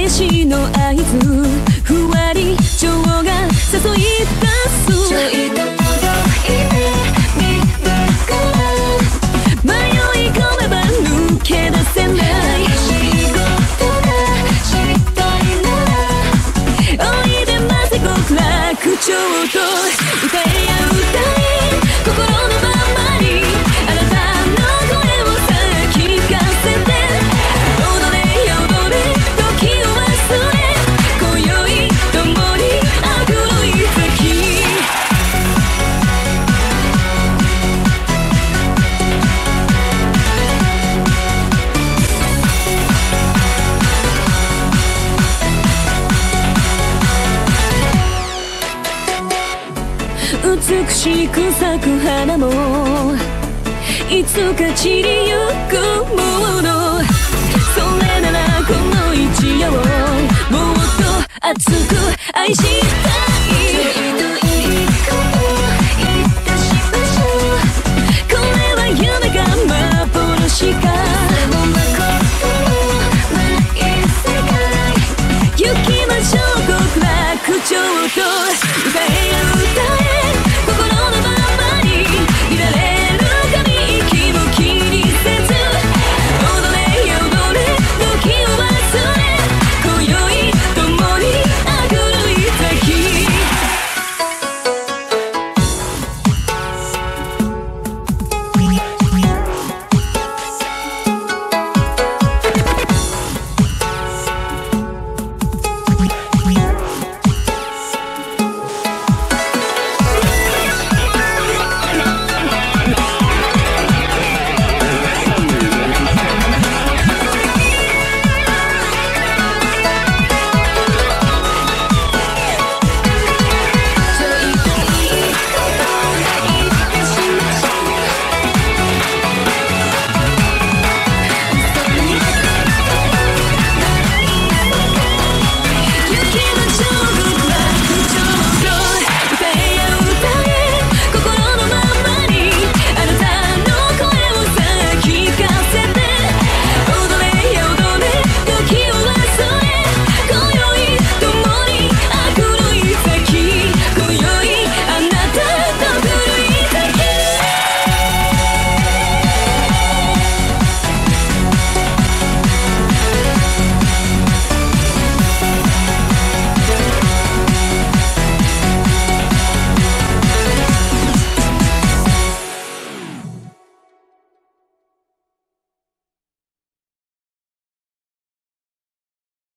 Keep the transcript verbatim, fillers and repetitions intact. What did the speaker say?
しの合図、ふわり蝶が誘い出す。ちょいと迷い込めば抜け出せない。仕事がしたいならおいでませ極楽鳥と歌えや歌え心のままにあなたの声をさあ聞かせて。踊れ踊れ時を忘れ今宵共にあくのい先。美しく咲く花もいつか散りゆくもの。それならこの一夜をもっと熱く愛したい。ちょいといいこと言ってしましょう。これは夢か幻かそんなことない世界。行きましょう極楽鳥と歌えや歌え